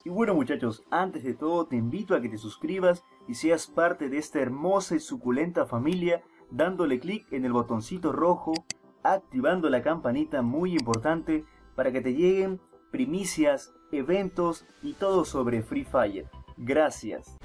Y bueno muchachos, antes de todo te invito a que te suscribas y seas parte de esta hermosa y suculenta familia, dándole clic en el botoncito rojo, activando la campanita muy importante para que te lleguen primicias, eventos y todo sobre Free Fire. Gracias.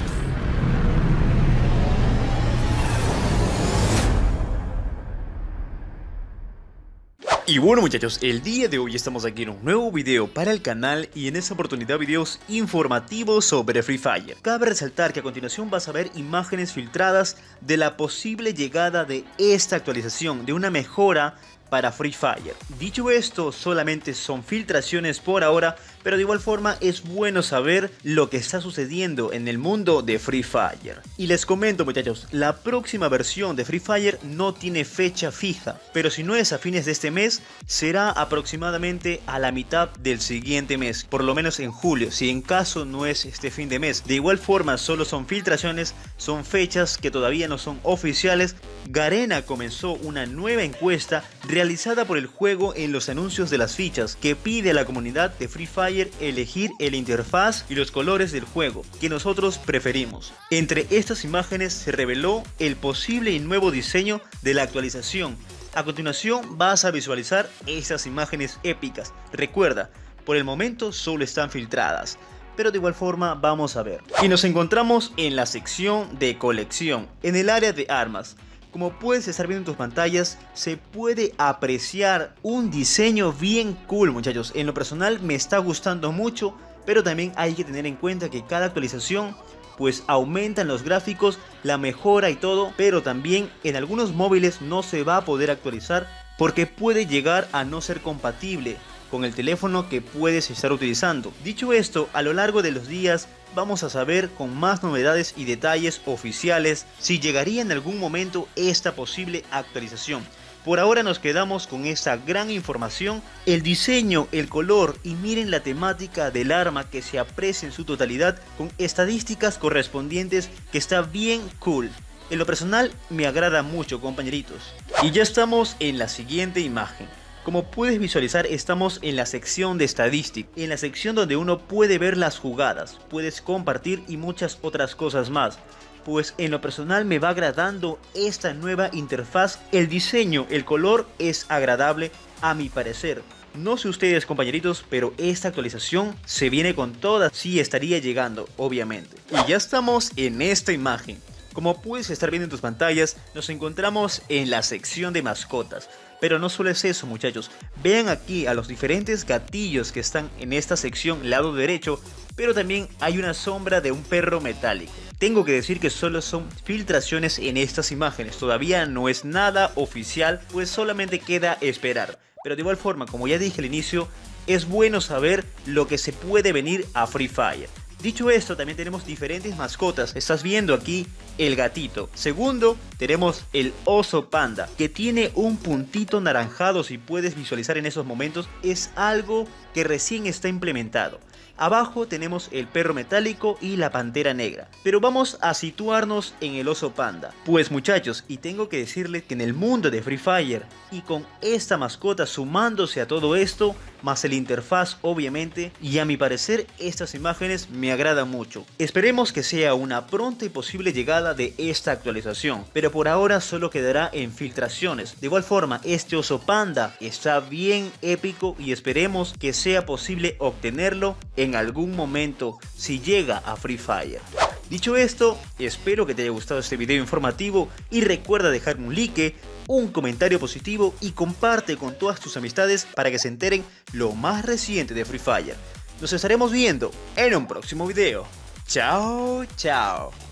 Y bueno muchachos, el día de hoy estamos aquí en un nuevo video para el canal y en esta oportunidad videos informativos sobre Free Fire. Cabe resaltar que a continuación vas a ver imágenes filtradas de la posible llegada de esta actualización, de una mejora para Free Fire. Dicho esto, solamente son filtraciones por ahora, pero de igual forma es bueno saber lo que está sucediendo en el mundo de Free Fire. Y les comento muchachos, la próxima versión de Free Fire no tiene fecha fija, pero si no es a fines de este mes, será aproximadamente a la mitad del siguiente mes, por lo menos en julio, si en caso no es este fin de mes. De igual forma, solo son filtraciones, son fechas que todavía no son oficiales. Garena comenzó una nueva encuesta realizada por el juego en los anuncios de las fichas, que pide a la comunidad de Free Fire elegir el interfaz y los colores del juego que nosotros preferimos. Entre estas imágenes se reveló el posible y nuevo diseño de la actualización. A continuación vas a visualizar estas imágenes épicas. Recuerda, por el momento solo están filtradas, pero de igual forma vamos a ver. Y nos encontramos en la sección de colección, en el área de armas. Como puedes estar viendo en tus pantallas, se puede apreciar un diseño bien cool muchachos. En lo personal me está gustando mucho, pero también hay que tener en cuenta que cada actualización pues aumentan los gráficos, la mejora y todo, pero también en algunos móviles no se va a poder actualizar porque puede llegar a no ser compatible con el teléfono que puedes estar utilizando. Dicho esto, a lo largo de los días vamos a saber con más novedades y detalles oficiales si llegaría en algún momento esta posible actualización. Por ahora nos quedamos con esta gran información, el diseño, el color y miren la temática del arma que se aprecia en su totalidad con estadísticas correspondientes que está bien cool. En lo personal me agrada mucho compañeritos. Y ya estamos en la siguiente imagen. Como puedes visualizar, estamos en la sección de estadística, en la sección donde uno puede ver las jugadas, puedes compartir y muchas otras cosas más. Pues en lo personal me va agradando esta nueva interfaz, el diseño, el color es agradable a mi parecer. No sé ustedes compañeritos, pero esta actualización se viene con todas, sí estaría llegando, obviamente. Y ya estamos en esta imagen. Como puedes estar viendo en tus pantallas, nos encontramos en la sección de mascotas. Pero no solo es eso muchachos, vean aquí a los diferentes gatillos que están en esta sección lado derecho, pero también hay una sombra de un perro metálico. Tengo que decir que solo son filtraciones en estas imágenes, todavía no es nada oficial, pues solamente queda esperar. Pero de igual forma, como ya dije al inicio, es bueno saber lo que se puede venir a Free Fire. Dicho esto, también tenemos diferentes mascotas. Estás viendo aquí el gatito. Segundo, tenemos el oso panda, que tiene un puntito naranjado, si puedes visualizar en esos momentos. Es algo que recién está implementado. Abajo tenemos el perro metálico y la pantera negra. Pero vamos a situarnos en el oso panda. Pues muchachos, y tengo que decirles que en el mundo de Free Fire, y con esta mascota sumándose a todo esto, más el interfaz obviamente, y a mi parecer estas imágenes me agradan mucho. Esperemos que sea una pronta y posible llegada de esta actualización, pero por ahora solo quedará en filtraciones. De igual forma, este oso panda está bien épico y esperemos que sea posible obtenerlo en algún momento si llega a Free Fire. Dicho esto, espero que te haya gustado este video informativo y recuerda dejarme un like, un comentario positivo y comparte con todas tus amistades para que se enteren lo más reciente de Free Fire. Nos estaremos viendo en un próximo video. Chao, chao.